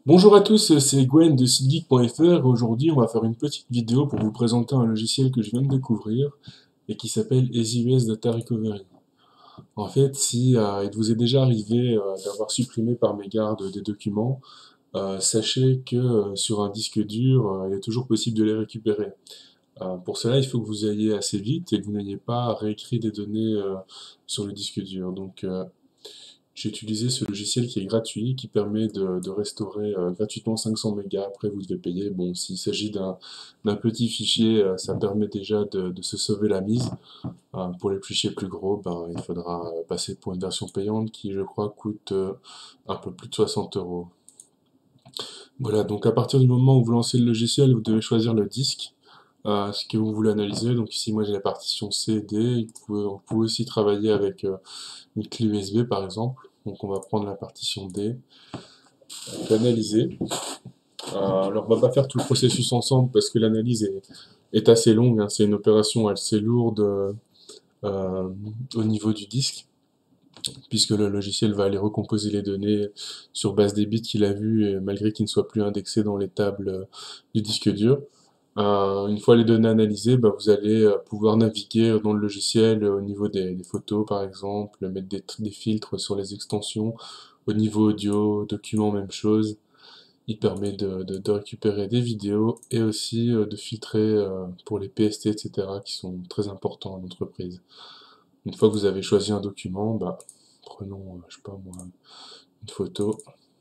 Bonjour à tous, c'est Gwen de sitegeek.fr. Aujourd'hui, on va faire une petite vidéo pour vous présenter un logiciel que je viens de découvrir et qui s'appelle EasyUS Data Recovery. En fait, si il vous est déjà arrivé d'avoir supprimé par mégarde des documents, sachez que sur un disque dur, il est toujours possible de les récupérer. Pour cela, il faut que vous ayez assez vite et que vous n'ayez pas réécrit des données sur le disque dur. J'ai utilisé ce logiciel qui est gratuit, qui permet de restaurer gratuitement 500 mégas. Après, vous devez payer. Bon, s'il s'agit d'un petit fichier, ça permet déjà de se sauver la mise. Pour les fichiers plus gros, ben, il faudra passer pour une version payante qui, je crois, coûte un peu plus de 60 euros. Voilà, donc à partir du moment où vous lancez le logiciel, vous devez choisir le disque, ce que vous voulez analyser. Donc ici, moi, j'ai la partition C et D. On peut aussi travailler avec une clé USB, par exemple. Donc on va prendre la partition D, l'analyser. Alors on va pas faire tout le processus ensemble parce que l'analyse est assez longue, hein. C'est une opération assez lourde euh, au niveau du disque, puisque le logiciel va aller recomposer les données sur base des bits qu'il a vus, et malgré qu'ils ne soient plus indexés dans les tables du disque dur. Une fois les données analysées, bah, vous allez pouvoir naviguer dans le logiciel au niveau des photos par exemple, mettre des filtres sur les extensions, au niveau audio, documents, même chose. Il permet de récupérer des vidéos et aussi de filtrer pour les PST, etc., qui sont très importants en entreprise. Une fois que vous avez choisi un document, bah, prenons, je sais pas moi, une photo.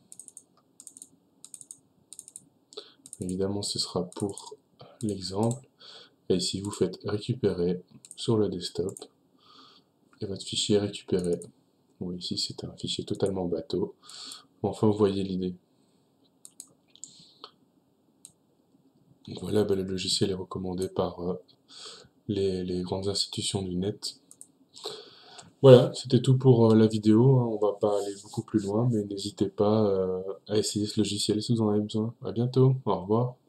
Évidemment, ce sera pour l'exemple. Et ici, vous faites récupérer sur le desktop et votre fichier est récupéré. Bon, ici, c'est un fichier totalement bateau. Enfin, vous voyez l'idée. Donc voilà, bah, le logiciel est recommandé par les grandes institutions du net. Voilà, c'était tout pour la vidéo, hein. On va pas aller beaucoup plus loin, mais n'hésitez pas à essayer ce logiciel si vous en avez besoin. À bientôt, au revoir.